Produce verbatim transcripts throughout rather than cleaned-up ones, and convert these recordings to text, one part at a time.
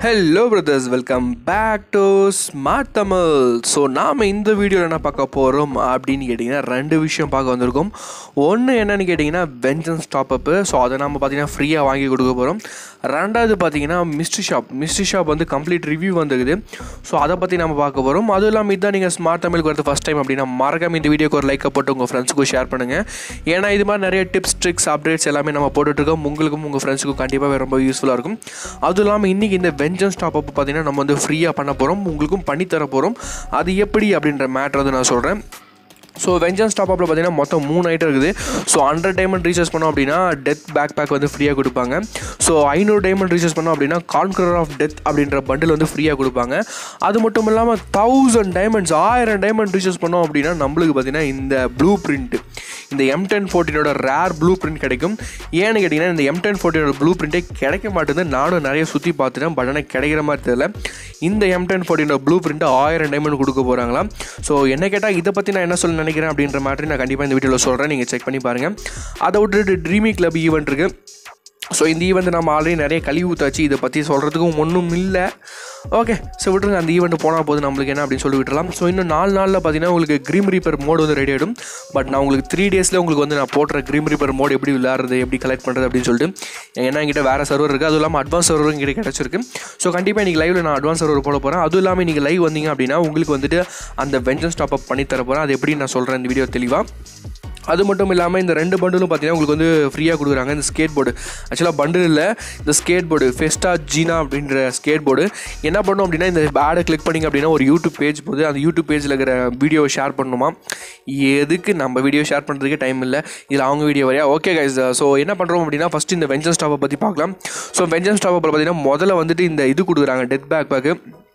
Hello brothers, welcome back to Smart Tamil. So நாம இந்த வீடியோல என்ன பார்க்க போறோம் அப்படினு கேட்டிங்கனா ரெண்டு விஷயம் பார்க்க வந்திருக்கோம். ஒன்னு என்னன்னு கேட்டிங்கனா வெஞ்சன்ஸ் டாப் அப். சோ அத நாம பாத்தீங்கன்னா ஃப்ரீயா வாங்கி கொடுக்க போறோம். ரெண்டாவது பாத்தீங்கன்னா மிஸ்ட்ரி ஷாப். மிஸ்ட்ரி ஷாப் வந்து கம்ப்ளீட் ரிவ்யூ வந்திருக்குது. சோ அத பத்தி நாம பார்க்க போறோம். அதுவும் இல்லாம இதான் நீங்க ஸ்மார்ட் தமிழுக்கு வரது ஃபர்ஸ்ட் டைம் அப்படினா மறக்காம இந்த வீடியோக்கு ஒரு லைக் போட்டு உங்க ஃப்ரெண்ட்ஸ்க்கு ஷேர் பண்ணுங்க. ஏனா இது மாதிரி நிறைய டிப்ஸ் ட்ரிக்ஸ் அப்டேட்ஸ் எல்லாமே நம்ம போட்டுட்டு இருக்கோம். உங்களுக்கும் உங்க ஃப்ரெண்ட்ஸ்க்கு கண்டிப்பா ரொம்ப யூஸ்ஃபுல்லா இருக்கும். அதுவும் இல்லாம இன்னைக்கு இந்த வெஞ்சன்ஸ் டாப் அப் பார்த்தீங்கன்னா நம்ம வந்து ஃப்ரீயாக பண்ண போகிறோம், உங்களுக்கும் பண்ணி தர போகிறோம். அது எப்படி அப்படின்ற மேட்டர் வந்து நான் சொல்கிறேன். ஸோ வெஞ்சன்ஸ் டாப் அப்பில் பார்த்தீங்கன்னா மொத்தம் மூணு ஐட்டம் இருக்குது. ஸோ ஹண்ட்ரட் டைமண்ட் ரீசார்ஜ் பண்ணோம் அப்படின்னா டெத் பேக் பேக் வந்து ஃப்ரீயாக கொடுப்பாங்க. ஸோ ஐநூறு டைமண்ட் ரீசார்ஜ் பண்ணோம் அப்படின்னா கான்கரர் ஆஃப் டெத் அப்படின்ற பண்டில் வந்து ஃப்ரீயாக கொடுப்பாங்க. அது மட்டும் இல்லாமல் தௌசண்ட் டைமண்ட்ஸ் ஆயிரம் டைமண்ட் ரீசார்ஜ் பண்ணோம் அப்படின்னா நம்மளுக்கு பார்த்தீங்கன்னா இந்த ப்ளூ பிரிண்ட், இந்த எம் டென் ஃபோர்டீனோட ரேர் ப்ளூ பிரிண்ட் கிடைக்கும். ஏன்னு கேட்டிங்கன்னா இந்த எம் டென் ஃபோர்டீனோட ப்ளூ பிரிண்ட்டே கிடைக்க மாட்டேங்குது. நானும் நிறைய சுற்றி பார்த்துட்டேன், பட் ஆனால் கிடைக்கிற மாதிரி தெரியல. இந்த எம் டென் ஃபோர்டீனோட ப்ளூ பிரிண்ட்டு ஆயிரம் டைமண்ட் கொடுக்க போகிறாங்களா. ஸோ என்ன கேட்டால் இதை பற்றி நான் என்ன சொல்ல நினைக்கிறேன் அப்படின்ற மாதிரி நான் கண்டிப்பாக இந்த வீடியோவில் சொல்கிறேன், நீங்கள் செக் பண்ணி பாருங்கள். அதை விட்டுட்டு ட்ரீமி கிளப் ஈவெண்ட் இருக்குது. ஸோ இந்த ஈவெண்ட் நம்ம ஆல்ரெடி நிறைய கழிவு ஊற்றாச்சு, இதை பற்றி சொல்கிறதுக்கும் ஒன்றும் இல்லை. ஓகே, ஸோ விட்டுருங்க, அந்த ஈவெண்ட் போனால் போது நம்மளுக்கு என்ன அப்படின்னு சொல்லி விட்டுலாம். ஸோ இன்னும் நாலு நாளில் பார்த்தீங்கன்னா உங்களுக்கு க்ரீம் ரீப்பர் மோடு வந்து ரெடி ஆகிடும். பட் நான் உங்களுக்கு த்ரீ டேஸில் உங்களுக்கு வந்து நான் போட்டுற க்ரீம் ரீப்பர் மோடு எப்படி விளையாடுறது, எப்படி கலெக்ட் பண்ணுறது அப்படின்னு சொல்லிட்டு ஏன்னா என்கிட்ட வேறு சர்வர் இருக்குது. அதுவும் இல்லாமல் அட்வான்ஸ் சர்வரும் எங்கிட்ட கிடச்சிருக்கு. ஸோ கண்டிப்பாக இன்றைக்கி லைவில் நான் அட்வான்ஸ் சர்வர் போட போகிறேன். அதுவும் இல்லாமல் நீங்கள் லைவ் வந்தீங்க அப்படின்னா உங்களுக்கு வந்துட்டு அந்த வெஞ்சன்ஸ் டாப் அப் பண்ணி தர போகிறேன். அது எப்படி நான் சொல்கிறேன் இந்த வீடியோ தெளிவாக. அது மட்டும் இல்லாமல் இந்த ரெண்டு பண்டிலும் பார்த்தீங்கன்னா உங்களுக்கு வந்து ஃப்ரீயாக கொடுக்குறாங்க. இந்த ஸ்கேட் போர்டு ஆக்சுவலாக பண்டில் இல்லை, இந்த ஸ்கேட் போர்டு ஃபெஸ்டா ஜீனா அப்படின்ற ஸ்கேட் போர்டு என்ன பண்ணணும் அப்படின்னா இந்த ஆடை கிளிக் பண்ணிங்க அப்படின்னா ஒரு யூடியூப் பேஜ் போகுது. அந்த யூடியூப் பேஜில் இருக்கிற வீடியோவை ஷேர் பண்ணணுமா. எதுக்கு நம்ம வீடியோ ஷேர் பண்ணுறதுக்கே டைம் இல்லை, இதில் அவங்க வீடியோ வரையா. ஓகே கைஸ், ஸோ என்ன பண்ணுறோம் அப்படின்னா ஃபஸ்ட்டு இந்த வெஞ்சன்ஸ் டாப்பை பற்றி பார்க்கலாம். ஸோ வெஞ்சன்ஸ் டாப்பை பார்த்தீங்கன்னா முதல்ல வந்துட்டு இந்த இது கொடுக்குறாங்க, டெத் பேக் பேக்கு.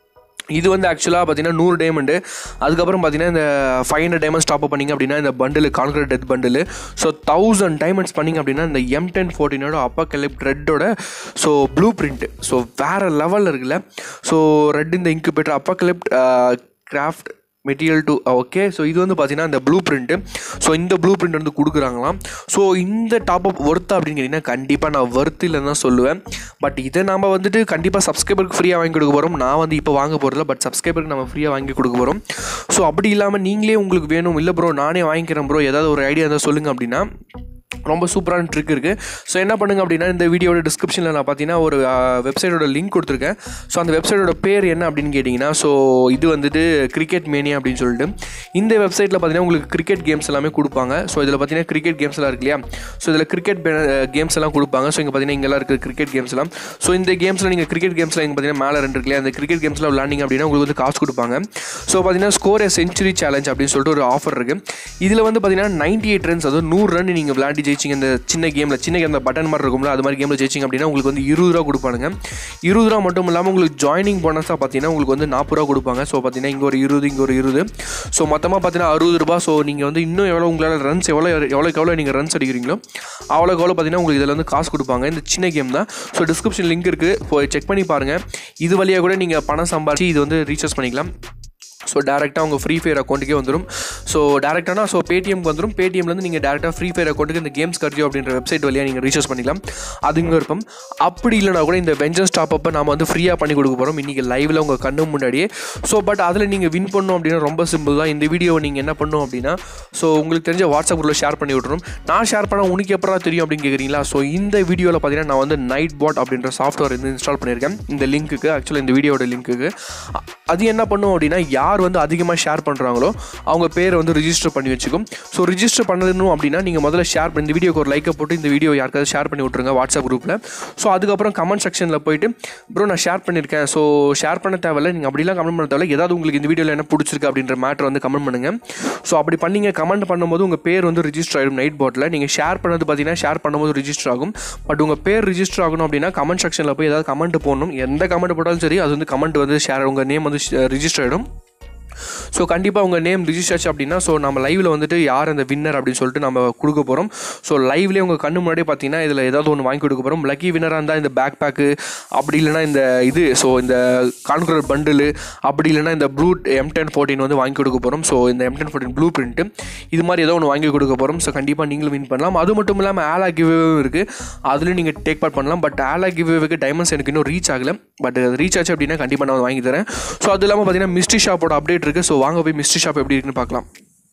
இது வந்து ஆக்சுவலாக பார்த்தீங்கன்னா நூறு டைமண்டு. அதுக்கப்புறம் பார்த்தீங்கன்னா இந்த five hundred diamonds top up பண்ணிங்க அப்படின்னா இந்த bundle conqueror death bundle. So thousand diamonds பண்ணிங்க அப்படின்னா இந்த எம் டென் ஃபோர்டீனோட அப்போகலிப்ட் ரெட்டோட ஸோ ப்ளூ பிரிண்ட்டு ஸோ வேறு லெவலில் இருக்குல்ல. ஸோ ரெட் இந்த incubator apocalypse craft material too. Okay, so இது வந்து பார்த்தீங்கன்னா இந்த ப்ளூ பிரிண்ட்டு. ஸோ இந்த ப்ளூ பிரிண்ட் வந்து கொடுக்குறாங்களாம். ஸோ இந்த டாப் அப் ஒர்த்து அப்படின்னு கேட்டிங்கன்னா கண்டிப்பாக நான் ஒர்த்து இல்லைன்னு தான் சொல்லுவேன். பட் இதை நம்ம வந்துட்டு கண்டிப்பாக சப்ஸ்கிரைபருக்கு ஃப்ரீயாக வாங்கி கொடுக்க போகிறோம். நான் வந்து இப்போ வாங்க போகிறதில்ல, பட் சப்ஸ்கிரைபருக்கு நம்ம ஃப்ரீயாக வாங்கி கொடுக்க போகிறோம். ஸோ அப்படி இல்லாமல் நீங்களே உங்களுக்கு வேணும், இல்லை ப்ரோ நானே வாங்கிக்கிறேன் ப்ரோ, ஏதாவது ஒரு ஐடியா இருந்தால் சொல்லுங்கள் அப்படின்னா ரொம்ப சூப்பரான ட்ரிக் இருக்குது. ஸோ என்ன பண்ணுங்க அப்படின்னா இந்த வீடியோட டிஸ்கிரிப்ஷனில் நான் பார்த்தீங்கன்னா ஒரு வெப்சைட்டோட லிங்க் கொடுத்துருக்கேன். ஸோ அந்த வெப்சைட்டோட பேர் என்ன அப்படின்னு கேட்டிங்கன்னா ஸோ இது வந்துட்டு கிரிக்கெட் மேனியா அப்படின்னு சொல்லிட்டு இந்த வெப்சைட்டில் பார்த்தீங்கன்னா உங்களுக்கு கிரிக்கெட் கேம்ஸ் எல்லாமே கொடுப்பாங்க. ஸோ இதில் பார்த்தீங்கன்னா கிரிக்கெட் கேம்ஸ் எல்லாம் இருக்கு இல்லையா. ஸோ இதில் கிரிக்கெட் கேம்ஸ் எல்லாம் கொடுப்பாங்க. ஸோ இங்கே பார்த்தீங்கன்னா இங்கெல்லாம் இருக்குது கிரிக்கெட் கேம்ஸ் எல்லாம். ஸோ இந்த கேம்ஸில் நீங்கள் கிரிக்கெட் கேம்ஸில் இங்கே பார்த்தீங்கன்னா மேலே ரெண்டு இருக்கு இல்லையா, அந்த கிரிக்கெட் கேம்ஸில் விளாண்டிங்க அப்படின்னா உங்களுக்கு வந்து காசு கொடுப்பாங்க. ஸோ பார்த்தீங்கன்னா ஸ்கோர் ஏ செஞ்சுரி சேலஞ்ச் அப்படின்னு சொல்லிட்டு ஒரு ஆஃபர் இருக்குது. இதில் வந்து பார்த்தீங்கன்னா நைன்டி எயிட் ரன்ஸ், அதாவது நூறு ரன் நீங்கள் விளாண்டி ஜெயிச்சிங்க இந்த சின்ன கேமில், சின்ன கேம் பட்டன் மாதிரி இருக்கும்ல, அது மாதிரி கேமில் ஜெயிச்சிங்க அப்படின்னா உங்களுக்கு வந்து இருபது ரூபா கொடுப்பானுங்க. இருபது ரூபா மட்டும் இல்லாமல் உங்களுக்கு ஜாயினிங் போனஸாக பார்த்தீங்கன்னா உங்களுக்கு வந்து நாற்பது ரூபா கொடுப்பாங்க. ஸோ பார்த்தீங்கன்னா இங்கே ஒரு இருபது, இங்கே ஒரு இருபது, ஸோ மொத்தமாக பார்த்தீங்கன்னா அறுபது ரூபா. ஸோ நீங்கள் வந்து இன்னும் எவ்வளோ உங்களால் ரன்ஸ் எவ்வளோ எவ்வளோக்கு எவ்வளோ நீங்கள் ரன்ஸ் அடிக்கிறீங்களோ அவ்வளோக்கு எவ்வளோ பார்த்தீங்கன்னா உங்களுக்கு இதில் வந்து காசு கொடுப்பாங்க. இந்த சின்ன கேம் தான். ஸோ டிஸ்கிரிப்ஷன் லிங்க் இருக்குது, போய் செக் பண்ணி பாருங்கள். இது வழியாக கூட நீங்கள் பணம் சம்பாதிச்சு இது வந்து ரீசார்ஜ் பண்ணிக்கலாம். ஸோ டேரெக்டாக உங்கள் ஃப்ரீ ஃபயர் அக்கௌண்ட்டுக்கே வந்துடும். ஸோ டேரெக்டானா ஸோ பேடிஎம்க்கு வந்துடும். பேடிஎம்லேருந்து நீங்கள் டேரெக்டாக ஃப்ரீ ஃபயர் அக்கௌண்ட்டுக்கு இந்த கேம்ஸ் கர்ஜியோ அப்படின்ற வெப்சைட் வழியாக நீங்கள் ரீசார்ஜ் பண்ணிக்கலாம். அதுங்க இருக்கும். அப்படி இல்லைனா கூட இந்த வெஞ்சன்ஸ் டாப் அப்பை நம்ம வந்து ஃப்ரீயாக பண்ணி கொடுக்க போகிறோம் இன்றைக்கி லைவில் உங்கள் கண்ணு முன்னாடியே. ஸோ பட் அதில் நீங்கள் வின் பண்ணணும் அப்படின்னா ரொம்ப சிம்பிள் தான். இந்த வீடியோவை நீங்கள் என்ன பண்ணணும் அப்படின்னா ஸோ உங்களுக்கு தெரிஞ்ச வாட்ஸ்அப் குரூப்பில் ஷேர் பண்ணி விட்றோம். நான் ஷேர் பண்ணால் உனக்கு எப்படா தெரியும் அப்படின்னு கேட்குறீங்களா. ஸோ இந்த வீடியோவில் பார்த்தீங்கன்னா நான் வந்து நைட் பாட் அப்படின்ற சாஃப்ட்வேர் வந்து இன்ஸ்டால் பண்ணியிருக்கேன். இந்த லிங்க்குக்கு ஆக்சுவலாக இந்த வீடியோட லிங்க்குக்கு அது என்ன பண்ணும் அப்படின்னா யார் வந்து அதிகமாக ஷேர் பண்ணுறாங்களோ அவங்க பேரை வந்து ரிஜிஸ்டர் பண்ணி வச்சுக்கும். ஸோ ரிஜிஸ்டர் பண்ணணும் அப்படின்னா நீங்கள் முதல்ல ஷேர் பண்ணி இந்த வீடியோக்கு ஒரு லைக்கை போட்டு இந்த வீடியோ யாருக்காவது ஷேர் பண்ணி விட்ருங்க வாட்ஸ்அப் குரூப்பில். ஸோ அதுக்கப்புறம் கமெண்ட் செக்ஷனில் போயிட்டு ப்ரோ நான் ஷேர் பண்ணியிருக்கேன், ஸோ ஷேர் பண்ண தேவையில்லை, நீங்கள் அப்படிலாம் கமெண்ட் பண்ண தேவையில்லை, ஏதாவது உங்களுக்கு இந்த வீடியோவில் என்ன பிடிச்சிருக்கு அப்படின்ற மேட்டர் வந்து கமெண்ட் பண்ணுங்கள். ஸோ அப்படி பண்ணிங்க கமெண்ட் பண்ணும்போது உங்கள் பேர் வந்து ரிஜிஸ்டர் ஆகிடும் நைட் பாட்டில். நீங்கள் ஷேர் பண்ணது பார்த்தீங்கன்னா ஷேர் பண்ணும்போது ரிஜிஸ்டர் ஆகும். பட் உங்கள் பேர் ரிஜிஸ்டர் ஆகணும் அப்படின்னா கமெண்ட் செக்ஷனில் போய் ஏதாவது கமெண்ட் போடணும். எந்த கமெண்ட் போட்டாலும் சரி அது வந்து கமெண்ட் வந்து ஷேர் உங்கள் நேம் வந்து ரிஜிஸ்டர் ஆகிடும். ஸோ கண்டிப்பாக உங்கள் நேம் ரிஜிஸ்டர் ஆச்சு அப்படின்னா ஸோ நம்ம லைவில் வந்துட்டு யார் அந்த வின்னர் அப்படின்னு சொல்லிட்டு நம்ம கொடுக்க போகிறோம். ஸோ லைவ்லேயே உங்கள் கண்ணு முன்னாடி பார்த்தீங்கன்னா இதில் ஏதாவது ஒன்று வாங்கி கொடுக்க போகிறோம். லக்கி வின்னராக இருந்தால் இந்த பேக் பேக்கு, அப்படி இல்லைனா இந்த இது ஸோ இந்த கான்குரர் பண்டில், அப்படி இல்லைனா இந்த ப்ளூ எம் டென் ஃபோர்டீன் வந்து வாங்கி கொடுக்க போகிறோம். ஸோ இந்த M ten fourteen blueprint இது மாதிரி ஏதோ ஒன்று வாங்கி கொடுக்க போகிறோம். ஸோ கண்டிப்பாக நீங்களும் வின் பண்ணலாம். அது மட்டும் இல்லாமல் ஆலா கிவ்வேவும் இருக்குது, அதுலேயும் நீங்கள் டேக் பார்ட் பண்ணலாம். பட் ஆலா கிவ்வேவுக்கு டைமண்ட்ஸ் எனக்கு இன்னும் ரீச் ஆகலை. பட் ரீச் ஆச்சு அப்படின்னா கண்டிப்பாக நான் வாங்கி தரேன். ஸோ அது இல்லாமல் பார்த்தீங்கன்னா மிஸ்ட்ரி ஷாப்போட அப்டேட் இருக்குது. ஸோ வாங்க போய் மிஸ்ட்ரி ஷாப் எப்படி இருக்குன்னு பார்க்கலாம்.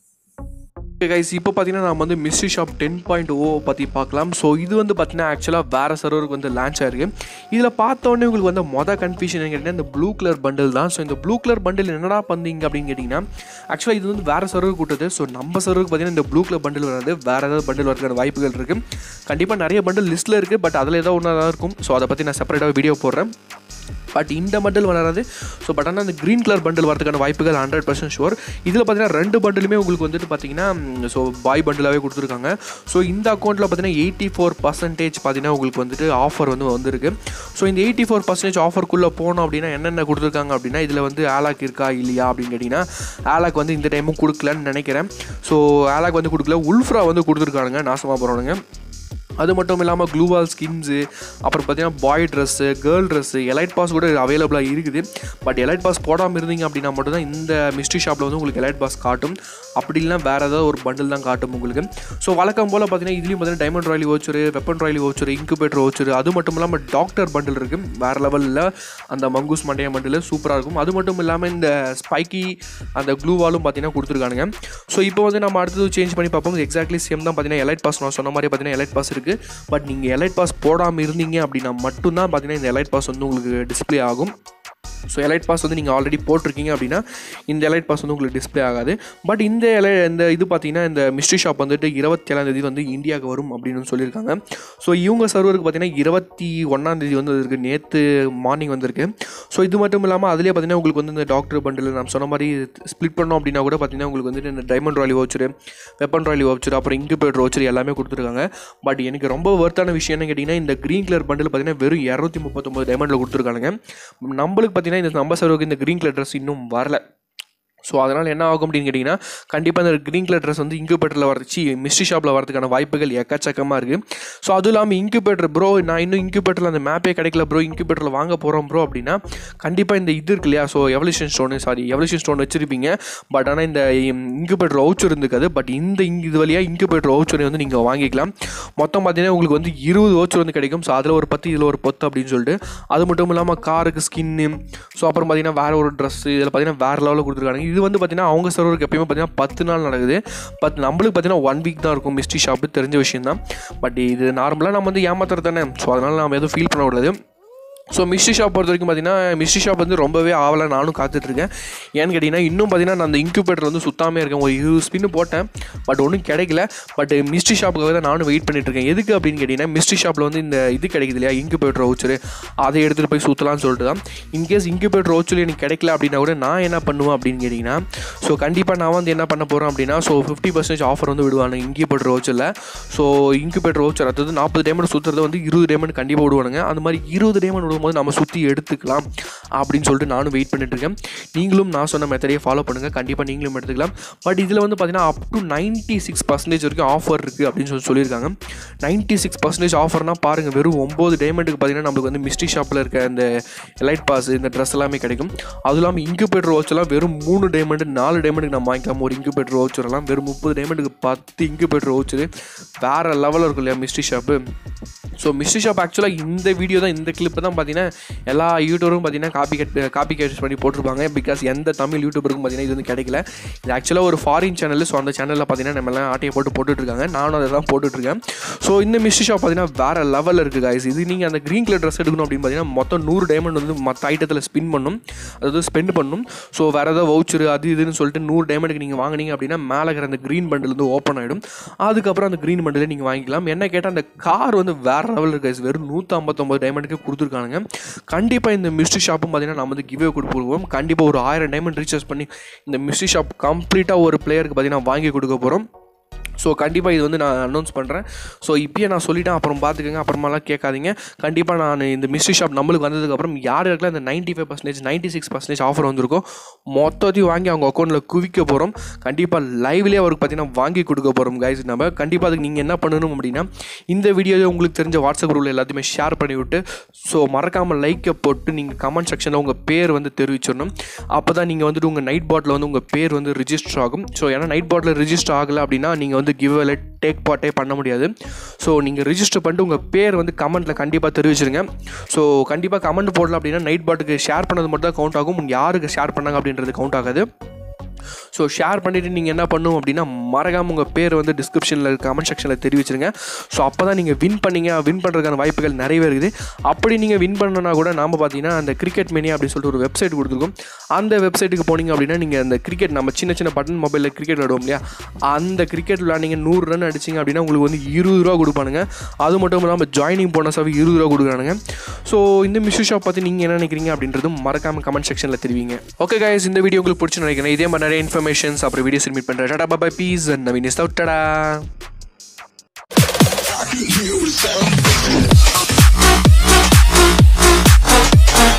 ஓகே கைஸ், இப்போ பார்த்தீங்கன்னா நம்ம வந்து மிஸ்ட்ரி ஷாப் டென் பாயிண்ட் ஓ பற்றி பார்க்கலாம். ஸோ இது வந்து பார்த்தீங்கன்னா ஆக்சுவலாக வேறு சர்வருக்கு வந்து லான்ச் ஆயிருக்கு. இதில் பார்த்தோன்னே உங்களுக்கு வந்து மொதல் கன்ஃபியூஷன் கேட்டிங்கன்னா இந்த ப்ளூ கலர் பண்டில் தான். ஸோ இந்த ப்ளூ கலர் பண்டில் என்னடா பண்ணீங்க அப்படின்னு கேட்டிங்கன்னா ஆக்சுவலாக இது வந்து வேறு சர்வருக்கு கூட்டது. ஸோ நம்ம சர்வருக்கு பார்த்தீங்கன்னா இந்த ப்ளூ கலர் பண்டில் வராது, வேறு ஏதாவது பண்டில் வரதுக்கான வாய்ப்புகள் இருக்குது. கண்டிப்பாக நிறைய பண்டில் லிஸ்ட்டில் இருக்குது, பட் அதில் ஏதோ ஒன்றா தான் இருக்கும். ஸோ அதை பற்றி நான் செப்பரேட்டாக வீடியோ போடுறேன். பட் இந்த பண்டில் வராது. ஸோ பட் ஆனால் அந்த க்ரீன் கலர் பண்டில் வரதுக்கான வாய்ப்புகள் ஹண்ட்ரட் பர்சன்ட் ஷுவர். இதில் பார்த்தீங்கன்னா ரெண்டு பண்டிலுமே உங்களுக்கு வந்துட்டு பார்த்தீங்கன்னா ஸோ பாய் பண்டிலாகவே கொடுத்துருக்காங்க. ஸோ இந்த அக்கௌண்ட்டில் பார்த்தீங்கன்னா எயிட்டி ஃபோர் பர்சன்டேஜ் பார்த்தீங்கன்னா உங்களுக்கு வந்துட்டு ஆஃபர் வந்து வந்திருக்கு. ஸோ இந்த எயிட்டி ஃபோர் பர்சன்டேஜ் ஆஃபருக்குள்ளே போனோம் அப்படின்னா என்னென்ன கொடுத்துருக்காங்க அப்படின்னா இதில் வந்து ஆலாக் இருக்கா இல்லையா அப்படின்னு கேட்டிங்கன்னா ஆலாக் வந்து இந்த டைமும் கொடுக்கலன்னு நினைக்கிறேன். ஸோ ஆலாக் வந்து கொடுக்கல, உல்ஃப்ரா வந்து கொடுத்துருக்கானுங்க, நாசமாக போகிறவனுங்க. அது மட்டும் இல்லாமல் க்ளூவால் ஸ்கின்ஸு, அப்புறம் பார்த்தீங்கன்னா boy dress, girl dress, elite pass கூட அவைலபிளாக இருக்குது. பட் எலைட் பாஸ் போடாமல் இருந்தீங்க அப்படின்னா மட்டும் தான் இந்த மிஸ்ட்ரி ஷாப்பில் வந்து உங்களுக்கு எலைட் பாஸ் காட்டும். அப்படி இல்லைனா வேறு ஏதாவது ஒரு பண்டில் தான் காட்டும் உங்களுக்கு. ஸோ வழக்கம் போல் பார்த்தீங்கன்னா இதுலேயும் பார்த்தீங்கன்னா diamond royale voucher, weapon royale voucher, incubator voucher, அது மட்டும் இல்லாமல் டாக்டர் பண்டில் இருக்குது. வேறு லெவலில் அந்த மங்கூஸ் மண்டைய பண்டில் சூப்பராக இருக்கும். அது மட்டும் இல்லாமல் இந்த ஸ்பைக்கி அந்த க்ளூவாலும் பார்த்தீங்கன்னா கொடுத்துருக்கானுங்க. ஸோ இப்போ வந்து நம்ம அடுத்தது சேஞ்ச் பண்ணி பார்ப்போம். எக்ஸாக்ட்லி சேம் தான் பார்த்தீங்கன்னா எலைட் பாஸ் நான் சொன்ன மாதிரி பார்த்தீங்கன்னா எலைட் பாஸ் இருக்குது. பட் நீங்கள் எலைட் பாஸ் போடாமல் இருந்தீங்க அப்படின்னா மட்டும்தான் பார்த்தீங்கன்னா இந்த எலைட் பாஸ் வந்து உங்களுக்கு டிஸ்பிளே ஆகும். ஸோ எலைட் பாஸ் வந்து நீங்கள் ஆல்ரெடி போட்டிருக்கீங்க அப்படின்னா இந்த எலைட் பாஸ் வந்து உங்களுக்கு டிஸ்பிளே ஆகாது. பட் இந்த எலை இந்த இது பார்த்தீங்கன்னா இந்த மிஸ்ட்ரி ஷாப் வந்துட்டு இருபத்தி ஏழாம் தேதி வந்து இந்தியாவுக்கு வரும் அப்படின்னு சொல்லியிருக்காங்க. ஸோ இவங்க சர்வருக்கு பார்த்தீங்கன்னா இருபத்தி ஒன்றாம் தேதி வந்து இருக்குது, நேற்று மார்னிங் வந்திருக்கு. ஸோ இது மட்டும் இல்லாமல் அதிலே பார்த்தீங்கன்னா உங்களுக்கு வந்து இந்த டாக்டர் பண்டில் நம்ம சொன்ன மாதிரி ஸ்ப்ளிட் பண்ணோம் அப்படின்னா கூட பார்த்தீங்கன்னா உங்களுக்கு வந்துட்டு இந்த diamond royale voucher, weapon royale voucher, அப்புறம் இன்குபேட்டர் வவுச்சரு எல்லாமே கொடுத்துருக்காங்க. பட் எனக்கு ரொம்ப வர்த்தான விஷயம் என்ன கேட்டிங்கன்னா இந்த க்ரீன் கலர் பண்டில் பார்த்தீங்கன்னா வெறும் இரநூத்தி முப்பத்தொம்பது டைமண்டில் கொடுத்துருக்காங்க. நம்மளுக்கு பார்த்தீங்கன்னா இந்த நம்ம சர்வருக்கு இந்த க்ரீன் கலர் ட்ரெஸ் இன்னும் வரல. ஸோ அதனால் என்ன ஆகும் அப்படின்னு கேட்டிங்கன்னா கண்டிப்பாக இந்த க்ரீன் கலர் ட்ரெஸ் வந்து இன்குபேட்டரில் வரச்சு மிஸ்ட்ரி ஷாப்பில் வரதுக்கான வாய்ப்புகள் எக்கச்சக்கமாக இருக்குது. ஸோ அதுவும் இல்லாமல் இன்குபேட்டர் ப்ரோ நான் இன்னும் இன்குபேட்டரில் அந்த மேப்பே கிடைக்கல ப்ரோ, இன்குபேட்டரில் வாங்க போகிறோம் ப்ரோ அப்படின்னா கண்டிப்பாக இந்த இது இருக்கு இல்லையா, so evolution stone sorry evolution stone வச்சுருப்பீங்க. பட் ஆனால் இந்த இன்குபேட்டர் வவுச்சர் இருந்துக்காது. பட் இந்த இது வழியாக இன்குபேட்டர் வவுச்சரை வந்து நீங்கள் வாங்கிக்கலாம். மொத்தம் பார்த்தீங்கன்னா உங்களுக்கு வந்து இருபது வவுச்சர் வந்து கிடைக்கும். ஸோ அதில் ஒரு பத்து இதில் ஒரு பத்து அப்படின்னு சொல்லிட்டு. அது மட்டும் இல்லாமல் காருக்கு ஸ்கின்னு, ஸோ அப்புறம் பார்த்தீங்கன்னா வேறு ஒரு ட்ரெஸ்ஸு, இதில் பார்த்தீங்கன்னா வேறு லெவலில் கொடுத்துருக்காங்க. இது வந்து பார்த்தீங்கன்னா அவங்க சர்வருக்கு எப்பயுமே பார்த்தீங்கன்னா பத்து நாள் நடக்குது. பட் நம்மளுக்கு பார்த்தீங்கன்னா ஒன் வீக் தான் இருக்கும் மிஸ்ட்ரி ஷாப்பு, தெரிஞ்ச விஷயம் தான். பட் இது நார்மலாக நம்ம வந்து ஏமாத்துறது தானே. ஸோ அதனால் நம்ம எதுவும் ஃபீல் பண்ணக்கூடாது. ஸோ மிஸ்ட்ரி ஷாப் பொறுத்த வரைக்கும் பார்த்தீங்கன்னா மிஸ்ட்ரி ஷாப் வந்து ரொம்பவே ஆவலாக நானும் காத்துட்ருக்கேன். ஏன்னு கேட்டிங்கன்னா இன்னும் பார்த்தீங்கன்னா நான் அந்த இன்குபேட்டர் வந்து சுத்தாமே இருக்கேன். ஒரு இருபது ஸ்பின்னு போட்டேன், பட் ஒன்றும் கிடைக்கல. பட் மிஸ்ட்ரி ஷாப்புக்காக தான் நானும் வெயிட் பண்ணிட்டுருக்கேன். எதுக்கு அப்படின்னு கேட்டிங்கன்னா மிஸ்ட்ரி ஷாப்பில் வந்து இந்த இது கிடைக்குது இல்லையா, இன்குபேட்டர் வவுச்சரு, அதை எடுத்துகிட்டு போய் சுற்றலாம்னு சொல்லிட்டு தான். இன்கேஸ் இன்குபேட்டர் வவுச்சர் எனக்கு கிடைக்கல அப்படின்னா கூட நான் என்ன பண்ணுவேன் அப்படின்னு கேட்டிங்கன்னா ஸோ கண்டிப்பாக நான் வந்து என்ன பண்ண போகிறேன் அப்படின்னா ஸோ ஃபிஃப்டி பர்சன்டேஜ் ஆஃபர் வந்து விடுவாங்க இன்குபேட்டர் வவுச்சரில். ஸோ இன்குபேட்டர் வவுச்சர் அதாவது நாற்பது டைமண்ட் சுற்றுறது வந்து இருபது டைமண்ட் கண்டிப்பாக விடுவானுங்க. அந்த மாதிரி இருபது டைமண்ட் போது நம்ம சுற்றி எடுத்துக்கலாம் அப்படின்னு சொல்லிட்டு நானும் வெயிட் பண்ணிட்டு இருக்கேன். நீங்களும் நான் சொன்ன மெத்தடையே ஃபாலோ பண்ணுங்கள், கண்டிப்பாக நீங்களும் எடுத்துக்கலாம். பட் இதில் வந்து பார்த்தீங்கன்னா up to ninety six percentage வரைக்கும் ஆஃபர் இருக்குது அப்படின்னு சொல்லி சொல்லியிருக்காங்க. நைன்ட்டி சிக்ஸ் பர்சன்டேஜ் ஆஃபர்னால் பாருங்கள், வெறும் ஒம்பது டைமண்டுக்கு பார்த்தீங்கன்னா நம்மளுக்கு வந்து மிஸ்ட்ரி ஷாப்பில் இருக்க இந்த எலைட் பாஸ் இந்த ட்ரெஸ் எல்லாமே கிடைக்கும். அதுவும் இல்லாமல் இன்குபேட்டர் வவுச்சர்லாம் வெறும் மூணு டைமண்டு நாலு டைமண்டுக்கு நம்ம வாங்கிக்கலாம். ஒரு இன்குபேட்டர் வவுச்சர்லாம் வெறும் முப்பது டைமண்டுக்கு பத்து இன்குபேட்டர் வவுச்சரு வேறு லெவலில் இருக்கும் இல்லையா mystery shop. So mystery shop ஆக்சுவலாக இந்த வீடியோ தான் இந்த கிளிப்பு தான் பார்த்தீங்கன்னா எல்லா யூடியூபரும் பார்த்தீங்கன்னா காப்பி கட் காப்பி கேட் பண்ணி போட்டிருப்பாங்க. பிகாஸ் எந்த தமிழ் யூடியூபருக்கும் பார்த்தீங்கன்னா இது வந்து கிடைக்கல. இது ஆக்சுவலாக ஒரு ஃபாரின் சேனல். ஸோ அந்த சேனலில் பார்த்தீங்கன்னா நம்ம எல்லாம் ஆட்டையை போட்டு போட்டுட்ருக்காங்க, நானும் அதை தான் போட்டுட்ருக்கேன். ஸோ இந்த மிஸ்ட்ரி ஷாப் பார்த்தீங்கன்னா வேறு லெவலில் இருக்குது guys. இது நீங்கள் அந்த க்ரீன் கலர் ட்ரெஸ் எடுக்கணும் அப்படின்னு பார்த்தீங்கன்னா மொத்தம் நூறு டைமண்ட் வந்து மற்ற ஐட்டத்தில் ஸ்பின் பண்ணணும், அதாவது ஸ்பெண்ட் பண்ணணும். ஸோ வேறு ஏதாவது வவுச்சரு அது இதுன்னு சொல்லிட்டு நூறு டைமண்டுக்கு நீங்கள் வாங்கினீங்க அப்படின்னா மேலே இருக்கிற அந்த க்ரீன் பண்டில் வந்து ஓப்பன் ஆகிடும். அதுக்கப்புறம் அந்த க்ரீன் பண்டில் நீங்கள் வாங்கிக்கலாம். என்ன கேட்டால் அந்த கார் வந்து வேறு லெவலில் இருக்குது guys. வெறும் நூற்றி ஐம்பத்தொம்பது டைமண்டுக்கு கொடுத்துருக்கானுங்க. கண்டிப்பாக இந்த மிஸ்ட்ரி ஷாப்பும் பார்த்தீங்கன்னா நம்ம வந்து கிவ்வே கொடுப்போம். கண்டிப்பாக ஒரு ஆயிரம் டைமண்ட் ரீசார்ஜ் பண்ணி இந்த மிஸ்ட்ரி ஷாப் கம்ப்ளீட்டாக ஒரு பிளேயருக்கு பார்த்தீங்கன்னா வாங்கி கொடுக்க போகிறோம். ஸோ கண்டிப்பாக இது வந்து நான் அனௌன்ஸ் பண்ணுறேன். ஸோ இப்போயே நான் சொல்லிட்டேன், அப்புறம் பார்த்துக்கங்க, அப்புறமாலாம் கேட்காதீங்க. கண்டிப்பாக நான் இந்த மிஸ்ட்ரி ஷாப் நம்மளுக்கு வந்ததுக்கப்புறம் யார் இருக்கலாம் இந்த ninety five percentage ninety six percentage offer வந்திருக்கும் மொத்தத்தையும் வாங்கி அவங்க அக்கௌண்ட்டில் குவிக்க போகிறோம். கண்டிப்பாக லைவ்லேயே அவருக்கு பார்த்தீங்கன்னா வாங்கி கொடுக்க போகிறோம் கைஸ். நம்ம கண்டிப்பாக அதுக்கு நீங்கள் என்ன பண்ணணும் அப்படின்னா இந்த வீடியோவை உங்களுக்கு தெரிஞ்ச வாட்ஸ்அப் குரூப்பில் எல்லாத்தையுமே ஷேர் பண்ணிவிட்டு ஸோ மறக்காமல் லைக்கை போட்டு நீங்கள் கமெண்ட் செக்ஷனில் உங்கள் பேர் வந்து தெரிவிச்சிடணும். அப்போ தான் நீங்கள் வந்துட்டு உங்கள் நைட் பாட்டில் வந்து உங்கள் பேர் வந்து ரிஜிஸ்டர் ஆகும். ஸோ ஏன்னா நைட் பாட்டில் ரிஜிஸ்டர் ஆகலை அப்படின்னா நீங்கள் வந்து கிவ் அவே டேக் பார்ட்டே பண்ண முடியாது. ஸோ நீங்கள் ரிஜிஸ்டர் பண்ணிட்டு உங்கள் பேர் வந்து கமெண்ட்டில் கண்டிப்பாக தெரிவிச்சிருங்க. ஸோ கண்டிப்பாக கமெண்ட் போடல அப்படின்னா நைட் பாட்டுக்கு ஷேர் பண்ணது மட்டும் தான் கவுண்ட் ஆகும், யாருக்கு ஷேர் பண்ணாங்க அப்படின்றது கவுண்ட் ஆகாது. ஸோ ஷேர் பண்ணிவிட்டு நீங்கள் என்ன பண்ணணும் அப்படின்னா மறக்காமல் உங்கள் பேர் வந்து டிஸ்கிரிப்ஷனில் கமெண்ட் செக்ஷனில் தெரிவிச்சிருங்க. ஸோ அப்போ தான் நீங்கள் வின் பண்ணிங்க, வின் பண்ணுறதுக்கான வாய்ப்புகள் நிறையவே இருக்குது. அப்படி நீங்கள் வின் பண்ணனா கூட நாம் பார்த்தீங்கன்னா அந்த கிரிக்கெட் மேனியா அப்படின்னு சொல்லிட்டு ஒரு வெப்சைட் கொடுத்துருக்கோம். அந்த வெப்சைட்டுக்கு போனீங்க அப்படின்னா நீங்கள் அந்த கிரிக்கெட் நம்ம சின்ன சின்ன பட்டன் மொபைலில் கிரிக்கெட் விளையாடுவோம் இல்லையா, அந்த கிரிக்கெட் விளையாடிங்க நூறு ரன் அடிச்சிங்க அப்படின்னா உங்களுக்கு வந்து இருபது ரூபா கொடுப்பானுங்க. அது மட்டும் இல்லாமல் ஜாயினிங் போனஸாக இருபது ரூபா கொடுக்குறானுங்க. ஸோ இந்த மிஸ்ட்ரி ஷாப் பற்றி நீங்கள் என்ன நினைக்கிறீங்க அப்படின்றதும் மறக்காமல் கமெண்ட் செக்ஷனில் தெரிவிங்க. ஓகே கைஸ், இந்த வீடியோ உங்களுக்கு பிடிச்சி நினைக்கிறேன். இதே மாதிரி நிறைய இன்ஃபர்மேஷன்ஸ் அப்புறம் வீடியோ சப்மிட் பண்ணுறேன். Tata bye, peace and Naveen is out. Tata.